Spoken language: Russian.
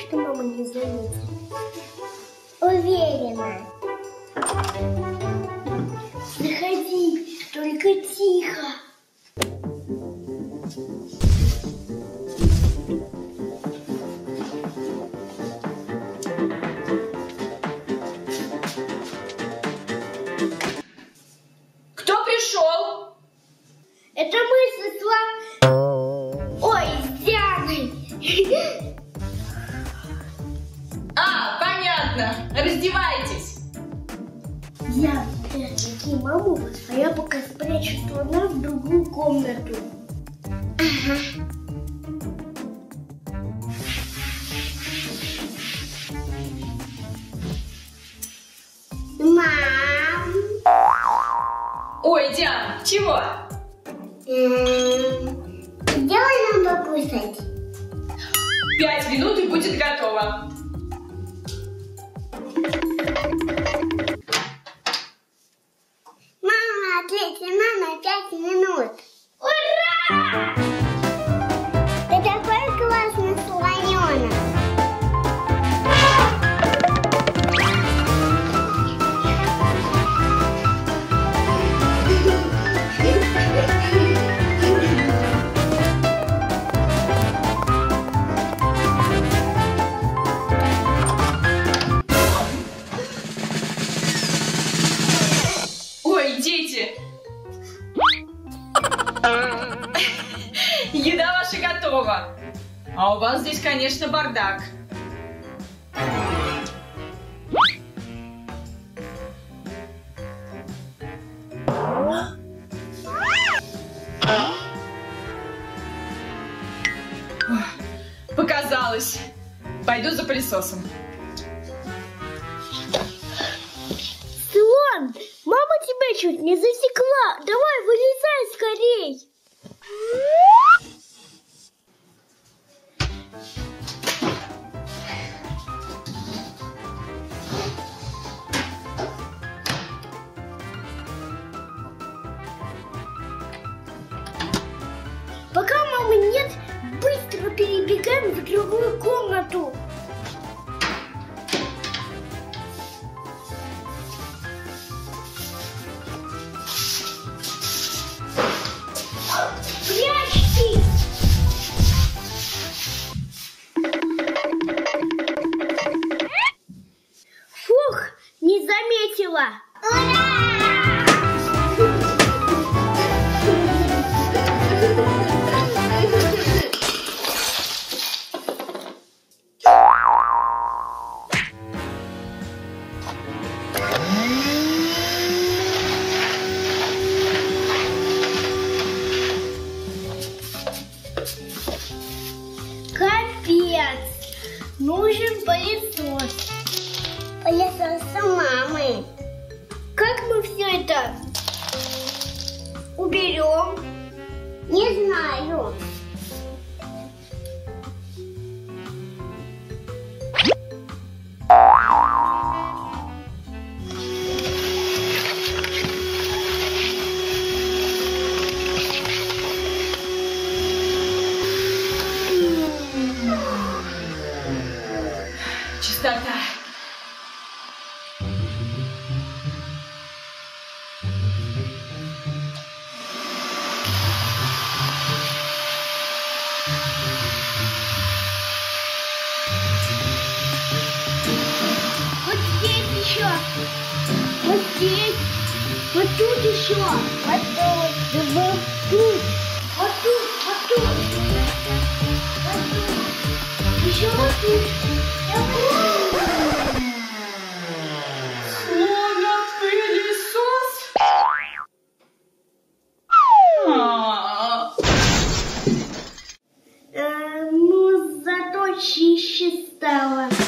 что мама не заметит? Уверена. Заходи, только тихо. Кто пришел? Это мы со Ой, с Дианой. А, понятно. Раздевайтесь. Я найди маму, а я пока спрячу слона в другую комнату. Ага. Мам. Ой, Диан, чего? Сделай нам покушать. 5 минут и будет готово. Мама, ответила на 5 минут. Ура! Ты такой классный слоненок. Ой, дети. Еда ваша готова. А у вас здесь, конечно, бардак. Показалось. Пойду за пылесосом. Слон, мама тебя чуть не засекла. Давай, вылезай скорей. Пока мамы нет, быстро перебегаем в другую комнату. Прячьтесь! Фух, не заметила. Ура! Капец! Нужен пылесос. Пылесос у мамы. Как мы все это уберем? Не знаю. Чистота. Вот здесь еще. Вот здесь. Вот тут еще. Вот тут. Вот тут. Вот тут. Вот тут. Вот тут. Еще вот тут. Слон-пылесос? Ну, зато чище стало.